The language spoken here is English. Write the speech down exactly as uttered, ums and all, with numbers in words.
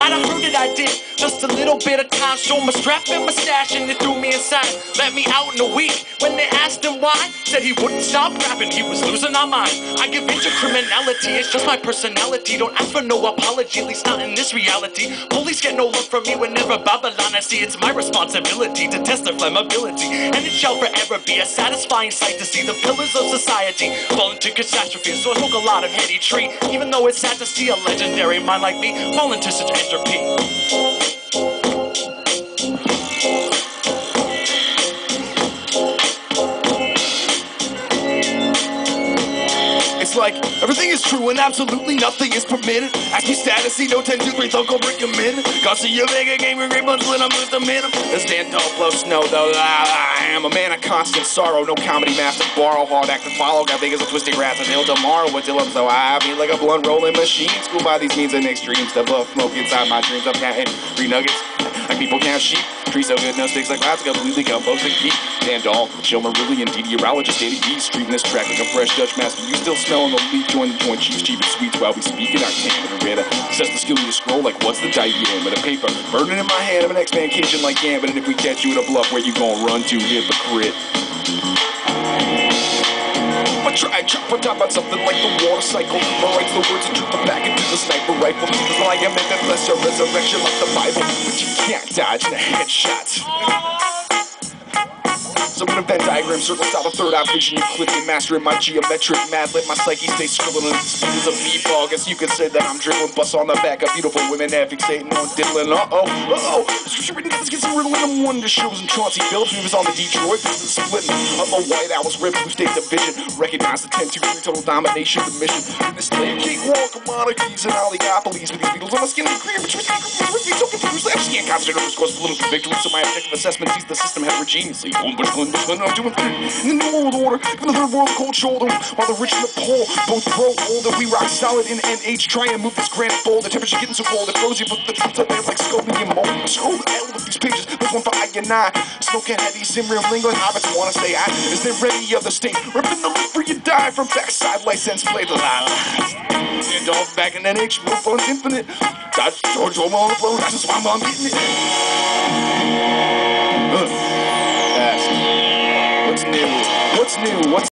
I proved it I did. Just a little bit of time, show my strap and my stash, and they threw me inside. Let me out in a week. When they asked him why, said he wouldn't stop rapping, he was losing our mind. I give in to criminality, it's just my personality. Don't ask for no apology, at least not in this reality. Police get no love from me whenever Babylon I see. It's my responsibility to test their flammability, and it shall forever be a satisfying sight to see the pillars of society fall into catastrophe. So I smoke a lot of heady tree, even though it's sad to see a legendary mind like me fall into such entropy. It's like everything is true and absolutely nothing is permitted. Ask me status, see no ten, two, three, don't go break a minute. Got see you make a game with great buns when I'm just a minute. Let's stand tall, blow snow, though. I am a man of constant sorrow, no comedy master, borrow, hard act to follow. Got big as a twisted grass until tomorrow until I'm so I feel like a blunt rolling machine. School by these means and extremes. The blow smoke inside my dreams. I'm counting three nuggets like people count sheep. Tree so good, no sticks like clouds, completely composed and keep. Stand all, chill Marillion, meteorologist, eighty B, streeting this track like a fresh Dutch master. You still smelling the leaf, join the joint, chiefs, cheap and sweets while we speak in our camera. Read assess the skill you scroll like what's the diagram of the paper. Burning in my hand, I'm an X-Man kitchen like Gambit, and if we catch you at a bluff, where you gon' run to, hypocrite? I try, chop on top on something like the water cycle. I write the words and trip them back into the sniper rifle. Cause I am in the bless your resurrection like the Bible, but you can't dodge the headshots. So in a Venn diagram, circles out a third eye vision, Euclidean, mastering my geometric mad, let my psyche stay scribbling at the speed of a b-ball. Guess you could say that I'm dribbling, bust on the back of beautiful women, fixating on diddling. Uh-oh, uh-oh, scripture written niggas get some riddling. I'm one to shows in Chauncey Phillips, we was on the Detroit, this is splitting up a White Owls, Red Blue State Division, recognize the ten two three total domination of the mission. In this slave cakewalk of monarchies and oligopolies, with these beetles on my skin and green, which was with me so confused, I just can't concentrate on this course political victory, so my objective assessment sees the system heterogeneously. I'm doing in the New World Order, in the Third World cold shoulder, while the rich and the poor both grow older. We rock solid in N H, try and move this granite bowl. The temperature getting so cold, it froze you, but the truth up there like scopium mold. Scroll the hell with these pages, there's one for I and I. Smoking heavy, simmering, lingering, hobbits wanna stay I. Is there any other state, ripping the lip for you die from backside license play the la la. And off back in N H, real fun's infinite. Got George Orwell on the floor, that's just why I'm getting it. Uh. What's new? What's new? What's